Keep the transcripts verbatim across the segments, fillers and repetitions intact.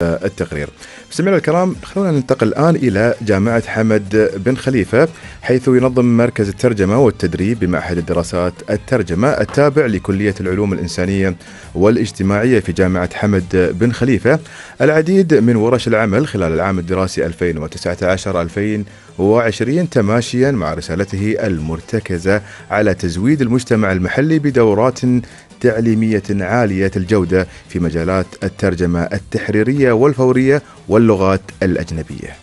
التقرير. مستمعينا الكرام، خلونا ننتقل الآن إلى جامعة حمد بن خليفة، حيث ينظم مركز الترجمة والتدريب بمعهد الدراسات الترجمة التابع لكلية العلوم الإنسانية والاجتماعية في جامعة حمد بن خليفة العديد من ورش العمل خلال العام الدراسي ألفين وتسعة عشر ألفين وعشرين، تماشيا مع رسالته المرتكزة على تزويد المجتمع المحلي بدورات تعليمية عالية الجودة في مجالات الترجمة التحريرية والفورية واللغات الأجنبية.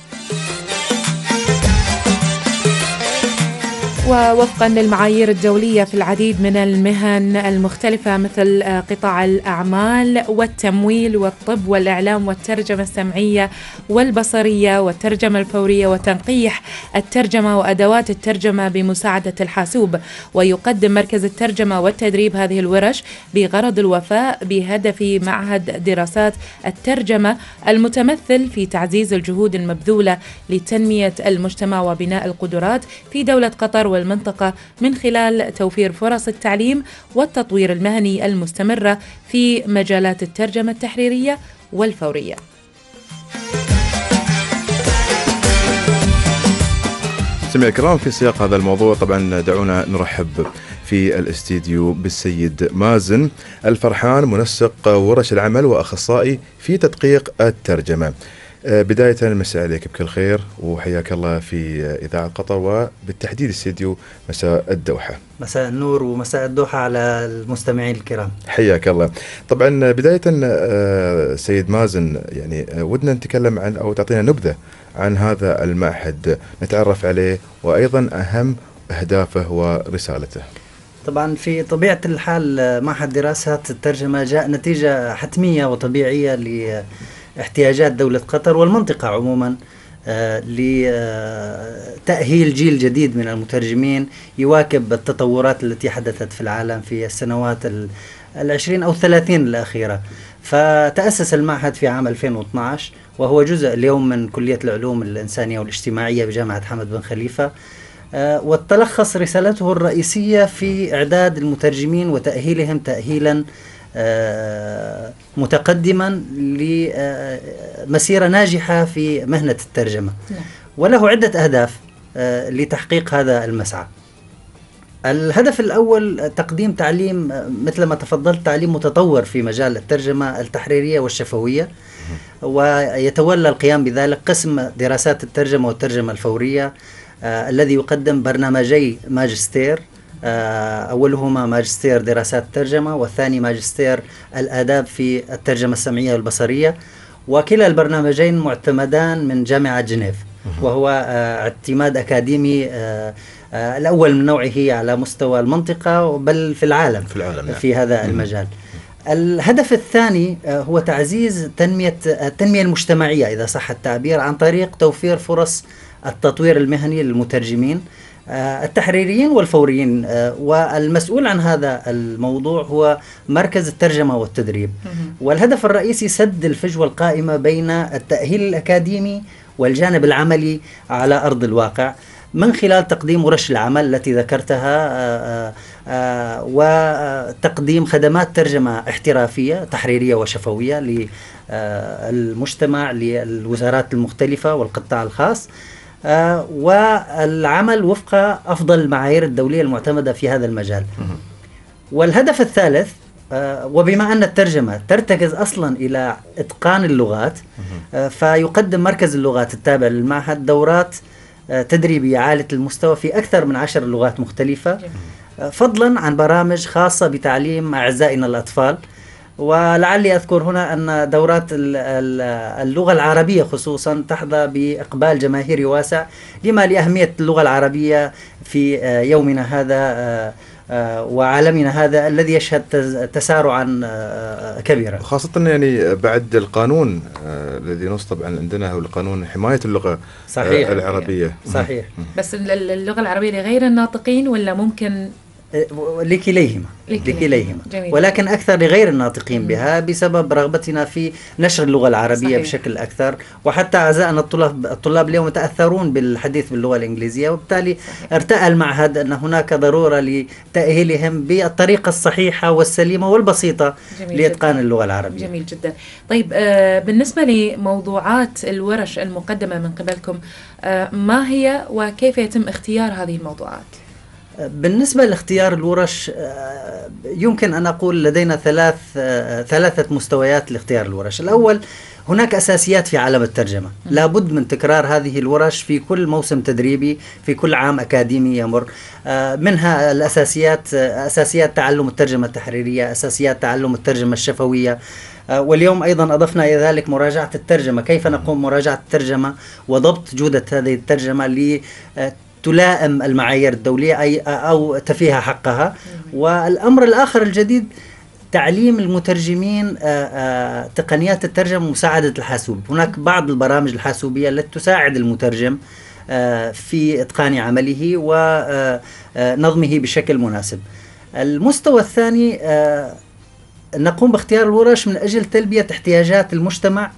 ووفقا للمعايير الدولية في العديد من المهن المختلفة مثل قطاع الأعمال والتمويل والطب والإعلام والترجمة السمعية والبصرية والترجمة الفورية وتنقيح الترجمة وأدوات الترجمة بمساعدة الحاسوب. ويقدم مركز الترجمة والتدريب هذه الورش بغرض الوفاء بهدف معهد دراسات الترجمة المتمثل في تعزيز الجهود المبذولة لتنمية المجتمع وبناء القدرات في دولة قطر والمنطقة من خلال توفير فرص التعليم والتطوير المهني المستمرة في مجالات الترجمة التحريرية والفورية. سمع الكرام، في سياق هذا الموضوع طبعا دعونا نرحب في الاستديو بالسيد مازن الفرحان، منسق ورش العمل وأخصائي في تدقيق الترجمة. بداية مساء عليك بكل خير وحياك الله في إذاعة قطر وبالتحديد استديو مساء الدوحة. مساء النور ومساء الدوحة على المستمعين الكرام. حياك الله. طبعا بداية سيد مازن، يعني ودنا نتكلم عن أو تعطينا نبذة عن هذا المعهد، نتعرف عليه وأيضا أهم أهدافه ورسالته. طبعا في طبيعة الحال معهد دراسات الترجمة جاء نتيجة حتمية وطبيعية ل احتياجات دولة قطر والمنطقة عموما آه لتأهيل جيل جديد من المترجمين يواكب التطورات التي حدثت في العالم في السنوات العشرين أو الثلاثين الأخيرة. فتأسس المعهد في عام ألفين واثني عشر وهو جزء اليوم من كلية العلوم الإنسانية والاجتماعية بجامعة حمد بن خليفة، آه وتلخص رسالته الرئيسية في إعداد المترجمين وتأهيلهم تأهيلا آه متقدما لمسيرة ناجحة في مهنة الترجمة. وله عدة أهداف آه لتحقيق هذا المسعى. الهدف الأول تقديم تعليم مثل ما تفضلت، تعليم متطور في مجال الترجمة التحريرية والشفوية، ويتولى القيام بذلك قسم دراسات الترجمة والترجمة الفورية آه الذي يقدم برنامجي ماجستير، أولهما ماجستير دراسات الترجمة والثاني ماجستير الآداب في الترجمة السمعية والبصرية، وكلا البرنامجين معتمدان من جامعة جنيف، وهو اعتماد أكاديمي الأول من نوعه على مستوى المنطقة بل في العالم في, العالم في هذا المجال. الهدف الثاني هو تعزيز تنمية التنمية المجتمعية إذا صح التعبير عن طريق توفير فرص التطوير المهني للمترجمين التحريريين والفوريين، والمسؤول عن هذا الموضوع هو مركز الترجمة والتدريب. والهدف الرئيسي سد الفجوة القائمة بين التأهيل الأكاديمي والجانب العملي على أرض الواقع من خلال تقديم ورش العمل التي ذكرتها وتقديم خدمات ترجمة احترافية تحريرية وشفوية للمجتمع للوزارات المختلفة والقطاع الخاص، آه والعمل وفق أفضل المعايير الدولية المعتمدة في هذا المجال. والهدف الثالث آه وبما أن الترجمة ترتكز أصلا إلى إتقان اللغات، آه فيقدم مركز اللغات التابع للمعهد دورات آه تدريبية عالية المستوى في أكثر من عشر لغات مختلفة، آه فضلا عن برامج خاصة بتعليم أعزائنا الأطفال. ولعلي أذكر هنا أن دورات اللغة العربية خصوصا تحظى بإقبال جماهيري واسع، لما لأهمية اللغة العربية في يومنا هذا وعالمنا هذا الذي يشهد تسارعا كبيرا، خاصة يعني بعد القانون الذي نص طبعا عندنا هو القانون حماية اللغة صحيح العربية. صحيح. بس اللغة العربية لغير الناطقين ولا ممكن لكليهما لكليهما ولكن أكثر لغير الناطقين بها بسبب رغبتنا في نشر اللغة العربية صحيح. بشكل أكثر، وحتى أعزائنا الطلاب الطلاب اليوم يتأثرون بالحديث باللغة الإنجليزية، وبالتالي ارتأى المعهد أن هناك ضرورة لتأهيلهم بالطريقة الصحيحة والسليمة والبسيطة لإتقان اللغة العربية. جميل جدا. طيب آه بالنسبة لموضوعات الورش المقدمة من قبلكم آه ما هي وكيف يتم اختيار هذه الموضوعات؟ بالنسبة لاختيار الورش يمكن أن أقول لدينا ثلاث ثلاثة مستويات لاختيار الورش. الأول، هناك أساسيات في عالم الترجمة لابد من تكرار هذه الورش في كل موسم تدريبي، في كل عام أكاديمي يمر. منها الأساسيات أساسيات تعلم الترجمة التحريرية، أساسيات تعلم الترجمة الشفوية، واليوم أيضا أضفنا إلى ذلك مراجعة الترجمة، كيف نقوم مراجعة الترجمة وضبط جودة هذه الترجمة ل تلائم المعايير الدولية أي أو تفيها حقها. والأمر الآخر الجديد، تعليم المترجمين تقنيات الترجمة ومساعدة الحاسوب. هناك بعض البرامج الحاسوبية التي تساعد المترجم في إتقان عمله ونظمه بشكل مناسب. المستوى الثاني، نقوم باختيار الورش من أجل تلبية احتياجات المجتمع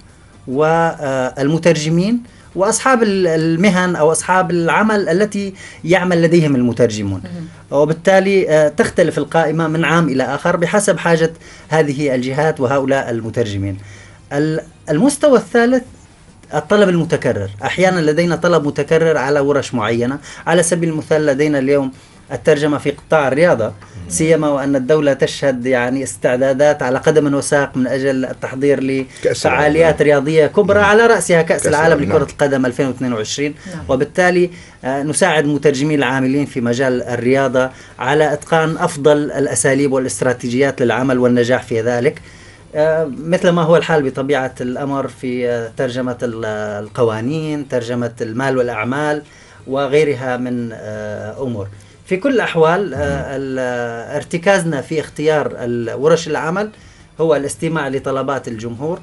والمترجمين وأصحاب المهن أو أصحاب العمل التي يعمل لديهم المترجمون، وبالتالي تختلف القائمة من عام إلى آخر بحسب حاجة هذه الجهات وهؤلاء المترجمين. المستوى الثالث، الطلب المتكرر. أحيانا لدينا طلب متكرر على ورش معينة. على سبيل المثال لدينا اليوم الترجمة في قطاع الرياضة، سيما وأن الدولة تشهد يعني استعدادات على قدم وساق من أجل التحضير لفعاليات رياضية كبرى نعم. على رأسها كأس, كأس العالم لكرة نعم. القدم ألفين واثنين وعشرين نعم. وبالتالي آه نساعد المترجمين العاملين في مجال الرياضة على إتقان أفضل الأساليب والاستراتيجيات للعمل والنجاح في ذلك، آه مثل ما هو الحال بطبيعة الأمر في آه ترجمة القوانين، ترجمة المال والأعمال وغيرها من آه أمور. في كل الأحوال ارتكازنا في اختيار ورش العمل هو الاستماع لطلبات الجمهور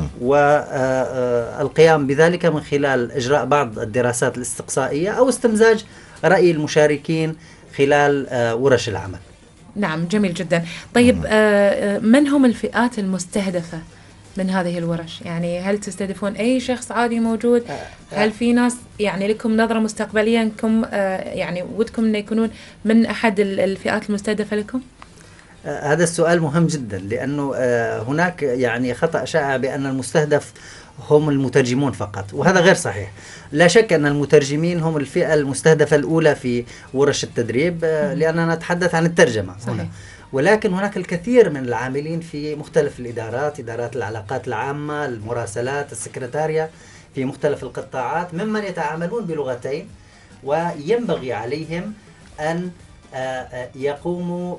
والقيام بذلك من خلال إجراء بعض الدراسات الاستقصائية أو استمزاج رأي المشاركين خلال ورش العمل. نعم، جميل جدا. طيب من هم الفئات المستهدفة من هذه الورش؟ يعني هل تستهدفون أي شخص عادي موجود؟ هل في ناس يعني لكم نظرة مستقبلية أنكم يعني ودكم أن يكونون من أحد الفئات المستهدفة لكم؟ هذا السؤال مهم جدا، لأنه هناك يعني خطأ شائع بأن المستهدف هم المترجمون فقط، وهذا غير صحيح. لا شك أن المترجمين هم الفئة المستهدفة الأولى في ورش التدريب، لأننا نتحدث عن الترجمة هنا. ولكن هناك الكثير من العاملين في مختلف الإدارات، إدارات العلاقات العامة، المراسلات، السكرتارية في مختلف القطاعات، ممن يتعاملون بلغتين، وينبغي عليهم أن يقوموا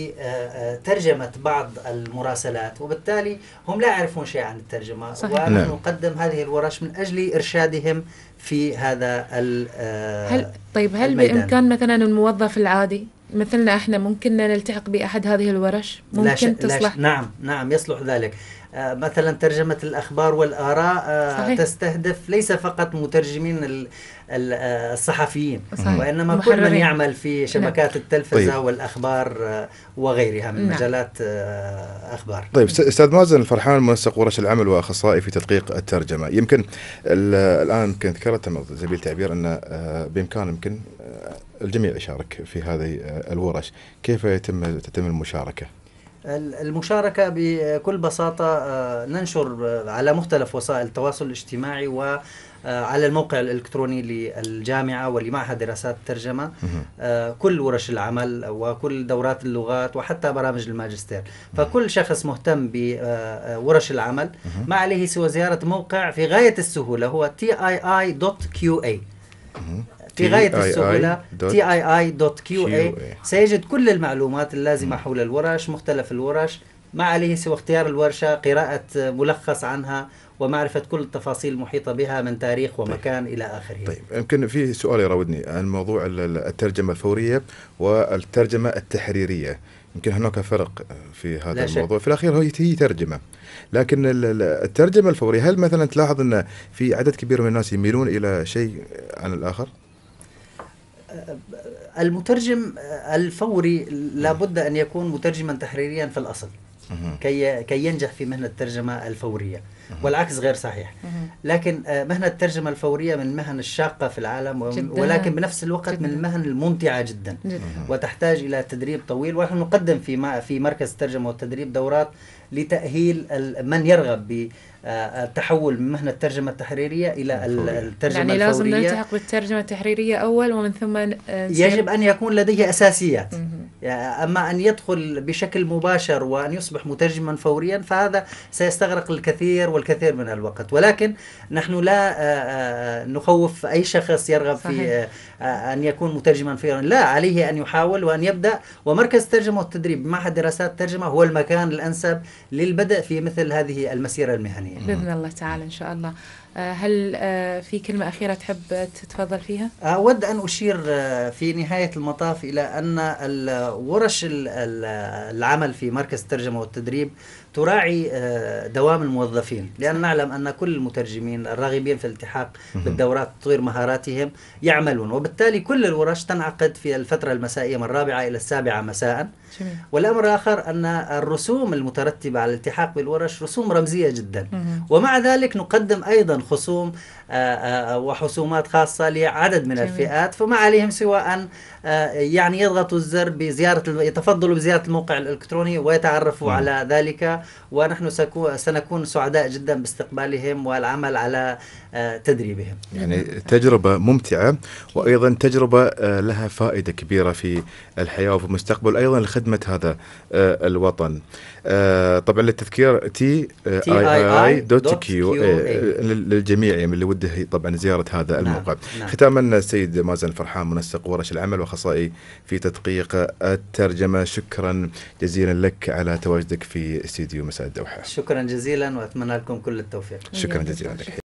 بترجمة بعض المراسلات، وبالتالي هم لا يعرفون شيء عن الترجمة، ونقدم هذه الورش من أجل إرشادهم في هذا هل طيب هل الميدان. بإمكان مثلا الموظف العادي مثلنا احنا ممكن نلتحق بأحد هذه الورش؟ ممكن لا تصلح؟ لا نعم نعم يصلح ذلك. آه مثلا ترجمة الأخبار والآراء آه تستهدف ليس فقط مترجمين ال ال آه الصحفيين صحيح. وإنما محررين. كل من يعمل في شبكات نعم. التلفزة طيب. والأخبار آه وغيرها من نعم. مجالات آه أخبار. طيب أستاذ مازن الفرحان، منسق ورش العمل وأخصائي في تدقيق الترجمة، يمكن الآن يمكن ذكرت زميل تعبير أن آه بإمكان يمكن آه الجميع يشارك في هذه الورش، كيف يتم تتم المشاركة؟ المشاركة بكل بساطة ننشر على مختلف وسائل التواصل الاجتماعي وعلى الموقع الإلكتروني للجامعة ولمعهد دراسات الترجمة كل ورش العمل وكل دورات اللغات وحتى برامج الماجستير. فكل شخص مهتم بورش العمل ما عليه سوى زيارة موقع في غاية السهولة، هو تي آي آي دوت كيو إيه في غاية السهولة تي آي آي دوت كيو إيه. سيجد كل المعلومات اللازمة م. حول الورش، مختلف الورش، ما عليه سوى اختيار الورشة، قراءة ملخص عنها، ومعرفة كل التفاصيل المحيطة بها من تاريخ ومكان طيب. إلى آخره. طيب يمكن في سؤال يراودني عن موضوع الترجمة الفورية والترجمة التحريرية، يمكن هناك فرق في هذا الموضوع شك. في الأخير هي ترجمة، لكن الترجمة الفورية هل مثلا تلاحظ أن في عدد كبير من الناس يميلون إلى شيء عن الآخر؟ المترجم الفوري لابد أن يكون مترجما تحريريا في الأصل كي كي ينجح في مهنة الترجمة الفورية، والعكس غير صحيح. لكن مهنة الترجمة الفورية من المهن الشاقة في العالم، ولكن بنفس الوقت جداً. من المهن الممتعة جدا, جداً. وتحتاج إلى تدريب طويل، ونحن نقدم في في مركز الترجمة والتدريب دورات لتأهيل من يرغب بالتحول من مهنة الترجمة التحريرية إلى الترجمة يعني الفورية. لازم نلتحق بالترجمة التحريرية أول، ومن ثم يجب أن يكون لديه أساسيات. أما أن يدخل بشكل مباشر وأن يصبح مترجما فوريا فهذا سيستغرق الكثير والكثير من الوقت. ولكن نحن لا نخوف أي شخص يرغب صحيح. في أن يكون مترجما فوريا، لا، عليه أن يحاول وأن يبدأ، ومركز الترجمة والتدريب معهد دراسات الترجمة هو المكان الأنسب للبدء في مثل هذه المسيرة المهنية بإذن الله تعالى إن شاء الله. هل في كلمة أخيرة تحب تتفضل فيها؟ أود أن أشير في نهاية المطاف إلى أن ورش العمل في مركز الترجمة والتدريب تراعي دوام الموظفين، لأن نعلم أن كل المترجمين الراغبين في الالتحاق بالدورات تطوير مهاراتهم يعملون، وبالتالي كل الورش تنعقد في الفترة المسائية من الرابعة إلى السابعة مساء. جميل. والأمر الآخر أن الرسوم المترتبة على الالتحاق بالورش رسوم رمزية جدا، ومع ذلك نقدم أيضا خصوم وحسومات خاصة لعدد من جميل. الفئات، فما عليهم سوى أن يعني يضغطوا الزر بزيارة، يتفضلوا بزيارة الموقع الإلكتروني ويتعرفوا م. على ذلك، ونحن سنكون سعداء جدا باستقبالهم والعمل على تدريبهم. يعني تجربة ممتعة، وأيضا تجربة لها فائدة كبيرة في الحياة وفي المستقبل، أيضا لخدمة هذا الوطن. طبعا للتذكير تي اي اي دوت كيو للجميع يعني اللي وده طبعا زيارة هذا الموقع. نعم. ختاما السيد مازن الفرحان، منسق ورش العمل واخصائي في تدقيق الترجمة، شكرا جزيلا لك على تواجدك في استديو مساء الدوحة. شكرا جزيلا، وأتمنى لكم كل التوفيق. شكرا جزيلا لك.